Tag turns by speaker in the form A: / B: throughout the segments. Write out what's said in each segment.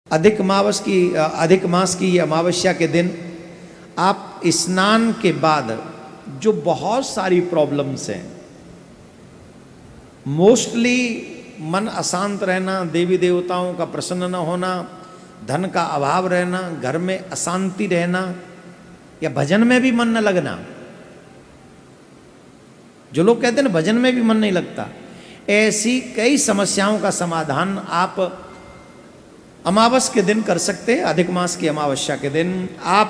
A: अधिक मास की अमावस्या के दिन आप स्नान के बाद जो बहुत सारी प्रॉब्लम्स हैं, मोस्टली मन अशांत रहना, देवी देवताओं का प्रसन्न न होना, धन का अभाव रहना, घर में अशांति रहना या भजन में भी मन न लगना। जो लोग कहते हैं ना भजन में भी मन नहीं लगता, ऐसी कई समस्याओं का समाधान आप अमावस के दिन कर सकते हैं। अधिक मास की अमावस्या के दिन आप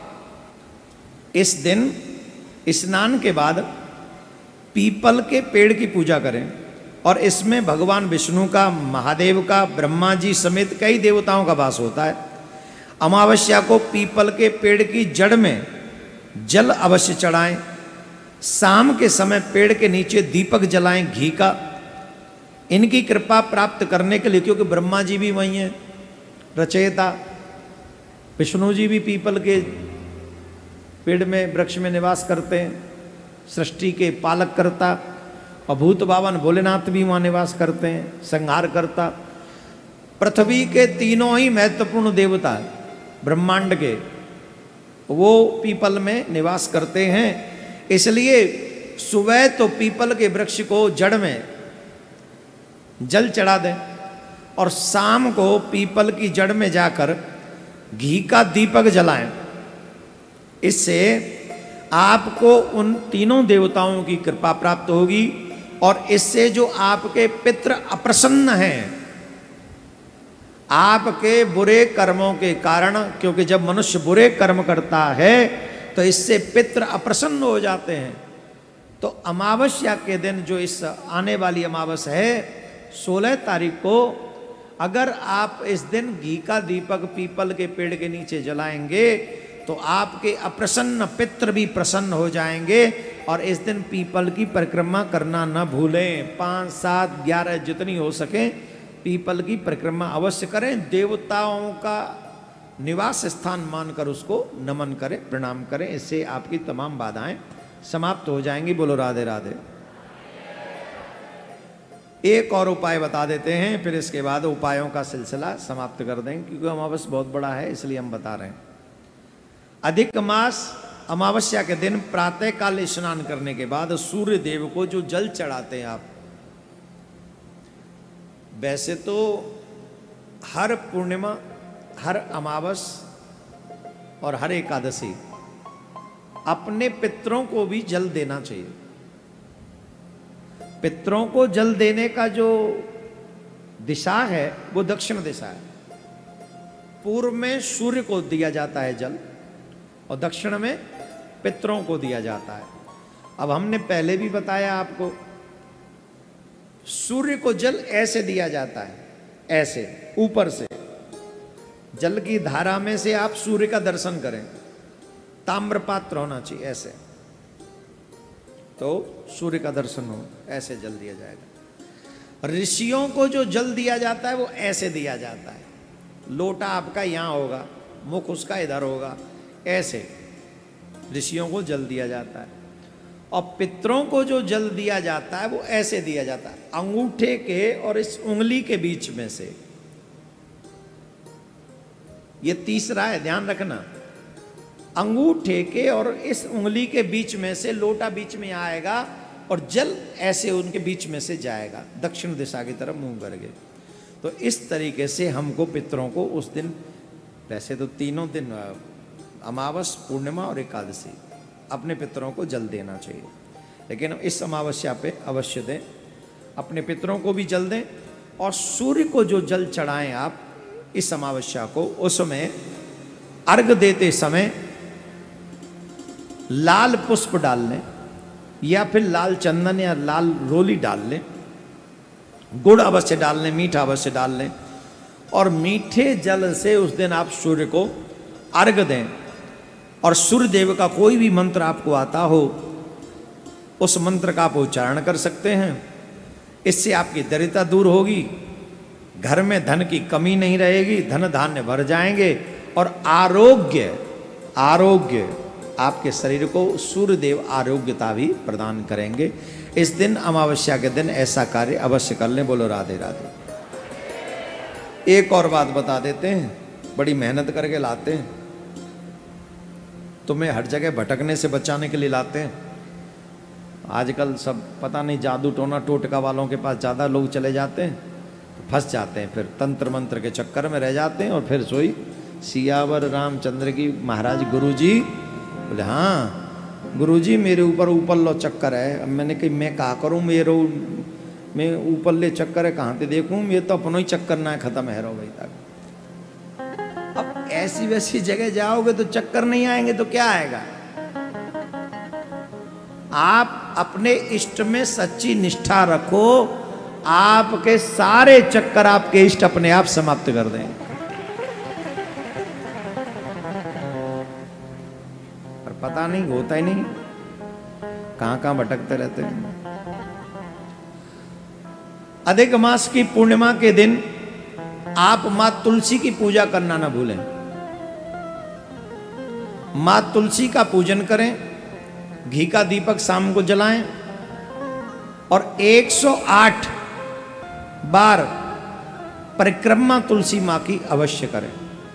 A: इस दिन स्नान के बाद पीपल के पेड़ की पूजा करें और इसमें भगवान विष्णु का, महादेव का, ब्रह्मा जी समेत कई देवताओं का वास होता है। अमावस्या को पीपल के पेड़ की जड़ में जल अवश्य चढ़ाएं। शाम के समय पेड़ के नीचे दीपक जलाएं घी का, इनकी कृपा प्राप्त करने के लिए, क्योंकि ब्रह्मा जी भी वही हैं रचयिता, विष्णु जी भी पीपल के पेड़ में, वृक्ष में निवास करते हैं, सृष्टि के पालक करता, और भूत बावन भोलेनाथ भी वहाँ निवास करते हैं, संहार करता। पृथ्वी के तीनों ही महत्वपूर्ण देवता ब्रह्मांड के वो पीपल में निवास करते हैं। इसलिए सुबह तो पीपल के वृक्ष को जड़ में जल चढ़ा दें और शाम को पीपल की जड़ में जाकर घी का दीपक जलाएं। इससे आपको उन तीनों देवताओं की कृपा प्राप्त होगी और इससे जो आपके पितृ अप्रसन्न हैं, आपके बुरे कर्मों के कारण, क्योंकि जब मनुष्य बुरे कर्म करता है तो इससे पितृ अप्रसन्न हो जाते हैं। तो अमावस्या के दिन, जो इस आने वाली अमावस्या है 16 तारीख को, अगर आप इस दिन घी का दीपक पीपल के पेड़ के नीचे जलाएंगे तो आपके अप्रसन्न पितृ भी प्रसन्न हो जाएंगे। और इस दिन पीपल की परिक्रमा करना न भूलें। 5, 7, 11 जितनी हो सके पीपल की परिक्रमा अवश्य करें। देवताओं का निवास स्थान मानकर उसको नमन करें, प्रणाम करें। इससे आपकी तमाम बाधाएं समाप्त हो जाएंगी। बोलो राधे राधे। एक और उपाय बता देते हैं, फिर इसके बाद उपायों का सिलसिला समाप्त कर देंगे, क्योंकि अमावस्या बहुत बड़ा है इसलिए हम बता रहे हैं। अधिक मास अमावस्या के दिन प्रातः काल स्नान करने के बाद सूर्य देव को जो जल चढ़ाते हैं आप, वैसे तो हर पूर्णिमा, हर अमावस और हर एकादशी अपने पितरों को भी जल देना चाहिए। पितरों को जल देने का जो दिशा है वो दक्षिण दिशा है। पूर्व में सूर्य को दिया जाता है जल और दक्षिण में पितरों को दिया जाता है। अब हमने पहले भी बताया आपको, सूर्य को जल ऐसे दिया जाता है, ऐसे ऊपर से जल की धारा में से आप सूर्य का दर्शन करें। ताम्र पात्र होना चाहिए ऐसे, तो सूर्य का दर्शन हो, ऐसे जल दिया जाएगा। ऋषियों को जो जल दिया जाता है वो ऐसे दिया जाता है। लोटा आपका यहाँ होगा, मुख उसका इधर होगा, ऐसे ऋषियों को जल दिया जाता है। और पितरों को जो जल दिया जाता है वो ऐसे दिया जाता है, अंगूठे के और इस उंगली के बीच में से। ये तीसरा है, ध्यान रखना। अंगूठे के और इस उंगली के बीच में से लोटा बीच में आएगा और जल ऐसे उनके बीच में से जाएगा दक्षिण दिशा की तरफ मुंह करके। तो इस तरीके से हमको पितरों को उस दिन, वैसे तो तीनों दिन अमावस, पूर्णिमा और एकादशी, अपने पितरों को जल देना चाहिए, लेकिन इस अमावस्या पे अवश्य दें। अपने पितरों को भी जल दें और सूर्य को जो जल चढ़ाएं आप इस अमावस्या को, उसमें अर्घ देते समय लाल पुष्प डाल लें या फिर लाल चंदन या लाल रोली डाल लें। गुड़ अवश्य डाल लें, मीठा अवश्य डाल लें और मीठे जल से उस दिन आप सूर्य को अर्घ दें। और सूर्य देव का कोई भी मंत्र आपको आता हो, उस मंत्र का आप उच्चारण कर सकते हैं। इससे आपकी दरिद्रता दूर होगी, घर में धन की कमी नहीं रहेगी, धन धान्य भर जाएंगे और आरोग्य आपके शरीर को सूर्य देव आरोग्यता भी प्रदान करेंगे। इस दिन अमावस्या के दिन ऐसा कार्य अवश्य कर लें। बोलो राधे राधे। एक और बात बता देते हैं, बड़ी मेहनत करके लाते हैं, तुम्हें हर जगह भटकने से बचाने के लिए लाते हैं। आजकल सब पता नहीं जादू टोना टोटका वालों के पास ज़्यादा लोग चले जाते हैं, तो फंस जाते हैं, फिर तंत्र मंत्र के चक्कर में रह जाते हैं। और फिर सोई सियावर रामचंद्र की महाराज गुरुजी बोले हाँ गुरुजी मेरे ऊपर ऊपर लो चक्कर है। अब मैंने कही मैं कहा करूँ, मैं ऊपर ले चक्कर है कहाँ से देखूँ, ये तो अपनों ही चक्कर ना है खत्म है रो भाई तक। अब ऐसी वैसी जगह जाओगे तो चक्कर नहीं आएंगे तो क्या आएगा। आप अपने इष्ट में सच्ची निष्ठा रखो, आपके सारे चक्कर आपके इष्ट अपने आप समाप्त कर दें। पर पता नहीं, होता ही नहीं, कहां कहां भटकते रहते हैं। अधिक मास की पूर्णिमा के दिन आप मां तुलसी की पूजा करना ना भूलें। मां तुलसी का पूजन करें, घी का दीपक शाम को जलाएं और 108 बार परिक्रमा तुलसी मां की अवश्य करें।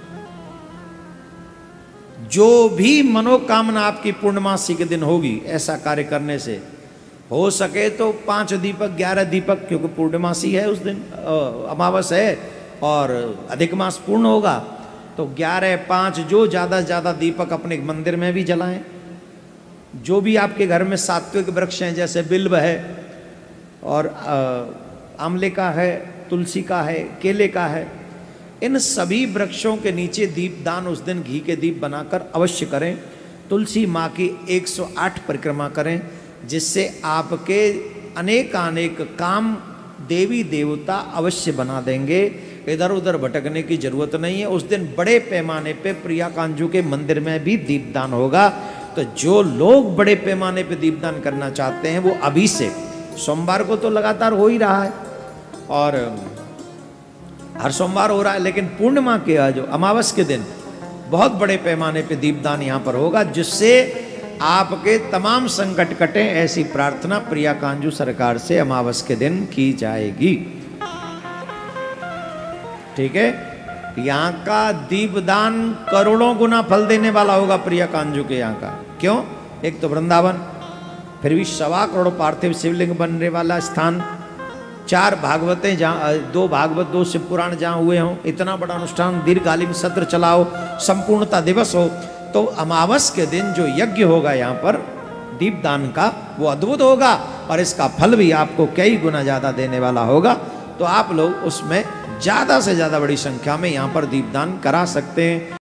A: जो भी मनोकामना आपकी पूर्णमासी के दिन होगी, ऐसा कार्य करने से हो सके तो 5 दीपक 11 दीपक, क्योंकि पूर्णमासी है उस दिन, अमावस है और अधिक मास पूर्ण होगा, तो 11 5 जो ज़्यादा से ज़्यादा दीपक अपने मंदिर में भी जलाएं। जो भी आपके घर में सात्विक वृक्ष हैं, जैसे बिल्व है और आंवले का है, तुलसी का है, केले का है, इन सभी वृक्षों के नीचे दीपदान उस दिन घी के दीप बनाकर अवश्य करें। तुलसी माँ की 108 परिक्रमा करें, जिससे आपके अनेक काम देवी देवता अवश्य बना देंगे। इधर उधर भटकने की जरूरत नहीं है। उस दिन बड़े पैमाने पे प्रिया कांजू के मंदिर में भी दीपदान होगा। तो जो लोग बड़े पैमाने पे दीपदान करना चाहते हैं वो अभी से, सोमवार को तो लगातार हो ही रहा है और हर सोमवार हो रहा है, लेकिन पूर्णिमा के जो अमावस के दिन बहुत बड़े पैमाने पे दीपदान यहाँ पर होगा, जिससे आपके तमाम संकट कटे। ऐसी प्रार्थना प्रिया कांजू सरकार से अमावस के दिन की जाएगी। ठीक है, यहाँ का दीपदान करोड़ों गुना फल देने वाला होगा प्रिया कांजू के यहाँ का। क्यों? एक तो वृंदावन, फिर भी 1.25 करोड़ पार्थिव शिवलिंग बनने वाला स्थान, 4 भागवतें जहाँ, 2 भागवत 2 शिव पुराण जहाँ हुए हों, इतना बड़ा अनुष्ठान, दीर्घकालीन सत्र चलाओ, संपूर्णता दिवस हो, तो अमावस के दिन जो यज्ञ होगा यहाँ पर दीपदान का, वो अद्भुत होगा और इसका फल भी आपको कई गुना ज़्यादा देने वाला होगा। तो आप लोग उसमें ज़्यादा से ज़्यादा बड़ी संख्या में यहाँ पर दीपदान करा सकते हैं।